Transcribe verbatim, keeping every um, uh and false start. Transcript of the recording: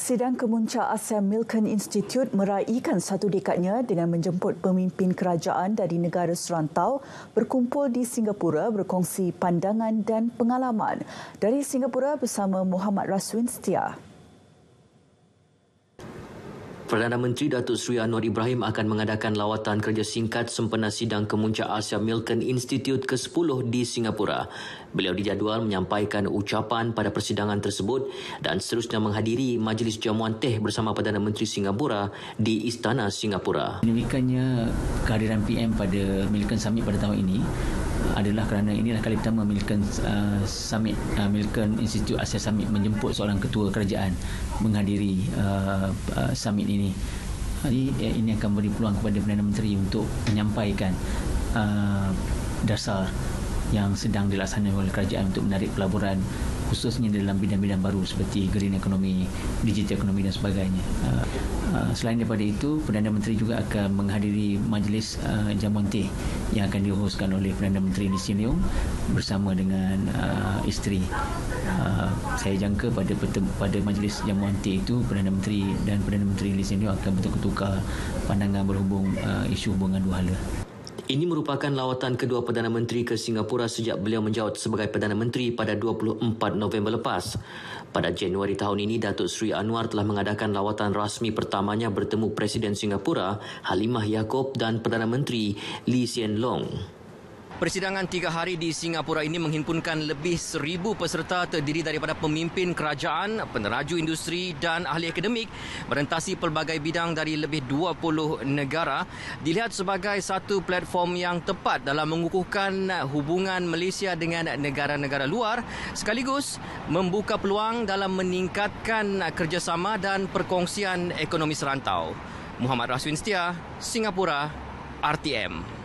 Sidang Kemuncak ASEAN Milken Institute meraihkan satu dekadnya dengan menjemput pemimpin kerajaan dari negara serantau berkumpul di Singapura berkongsi pandangan dan pengalaman. Dari Singapura bersama Muhammad Raswin Setia. Perdana Menteri Datuk Seri Anwar Ibrahim akan mengadakan lawatan kerja singkat sempena sidang Kemuncak ASEAN Milken Institute ke sepuluh di Singapura. Beliau dijadual menyampaikan ucapan pada persidangan tersebut dan seterusnya menghadiri majlis jamuan teh bersama Perdana Menteri Singapura di Istana Singapura. Demikiannya kehadiran P M pada Milken Summit pada tahun ini adalah kerana inilah kali pertama Milken uh, Summit uh, Milken Institute ASEAN Summit menjemput seorang ketua kerajaan menghadiri uh, uh, summit ini. Jadi ini akan beri peluang kepada Perdana Menteri untuk menyampaikan uh, dasar yang sedang dilaksanakan oleh kerajaan untuk menarik pelaburan khususnya dalam bidang-bidang baru seperti green economy, digital economy dan sebagainya. Uh, uh, selain daripada itu, Perdana Menteri juga akan menghadiri majlis uh, jamuan teh yang akan dihoskan oleh Perdana Menteri Lee Hsien Loong bersama dengan uh, isteri. Uh, saya jangka pada pada majlis jamuan teh itu Perdana Menteri dan Perdana Menteri Lee Hsien Loong akan bertukar pandangan berhubung uh, isu hubungan dua hala. Ini merupakan lawatan kedua Perdana Menteri ke Singapura sejak beliau menjawat sebagai Perdana Menteri pada dua puluh empat November lepas. Pada Januari tahun ini, Datuk Seri Anwar telah mengadakan lawatan rasmi pertamanya bertemu Presiden Singapura, Halimah Yacob dan Perdana Menteri Lee Hsien Loong. Persidangan tiga hari di Singapura ini menghimpunkan lebih seribu peserta terdiri daripada pemimpin kerajaan, peneraju industri dan ahli akademik merentasi pelbagai bidang dari lebih dua puluh negara. Dilihat sebagai satu platform yang tepat dalam mengukuhkan hubungan Malaysia dengan negara-negara luar sekaligus membuka peluang dalam meningkatkan kerjasama dan perkongsian ekonomi serantau. Muhammad Raswin Setia, Singapura, R T M.